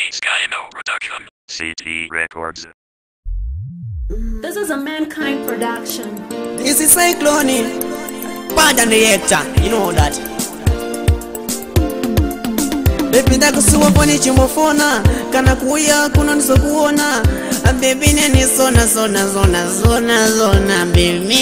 Skyno Production, CT Records. This is a Mankind production. This is Cyclone, bad and reactor, you know that. Baby ndakusuwa poni chimofona, kana kuya kuna niso kuona. Baby neni zona baby.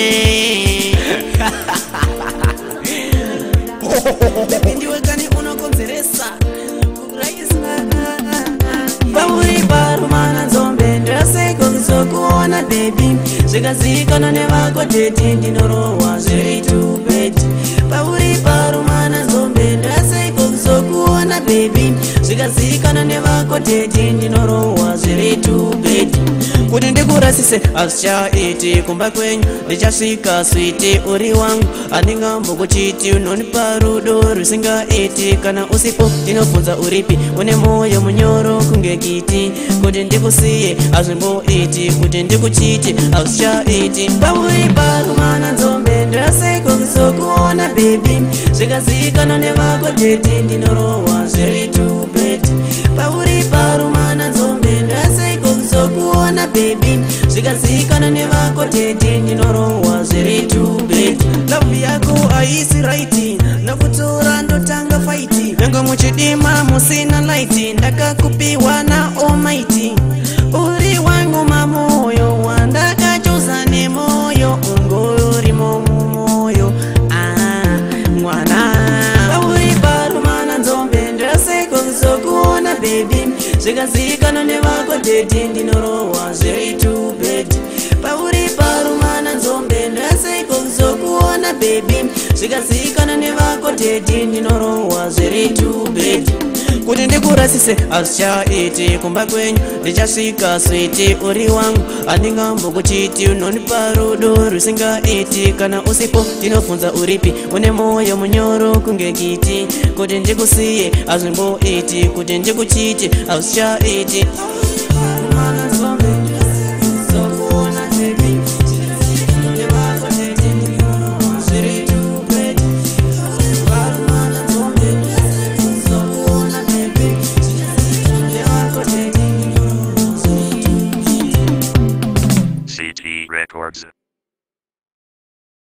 Baby ndiwe kani unokonzeresa, kukuraisa. Pauri paru mana zombe, ndaseko kuona baby. Zikazikana nevako teti, ndinorowa ziri to bed. Pauri paru mana zombe, ndaseko kuona baby. Zikazikana nevako teti, ndinorowa ziri to bed. Kuti ndikurasise asichaiti kumba kwenyu ndichasvika switi uri wangu andingambokuchiti unonipa rudo rusingaiti kana usipo ndinobvunza uripi une moyo munyoro kunge kiti kuti ndikusiye hazvimboiti kuti ndikuchiti asichaiti pauri parumana nzombe ndaseko kuzokuona baby zvikazikana nevako teti ndinorowa zviri to bed pauri parumana nzombe ndaseko kuzokuona baby zvikazikana nevako teti ndinorowa zviri to bed love yako haisi right nakutora ndotanga fight nanga muchidima musina light ndakakupiwa na almighty uri wangu mamoyo wandakachoza nemoyo ungorimo mumoyo mwana pauri parumana nzombe ndaseko kuzokuona baby zvikazikana nevako teti ndinorowa zviri to bed pauri parumana nzombe ndaseko kuzokuona baby zvikazikana nevako teti ndinorowa zviri to bed kuti ndikurasise asichaiti kumba kwenyu ndichasvika switi uri wangu handingambokuchiti unonipa rudo rusingaiti kana usipo ndinobvunza uripi une moyo munyoro kunge kiti kuti ndikusiye hazvimboiti kuti ndikuchiti asichaiti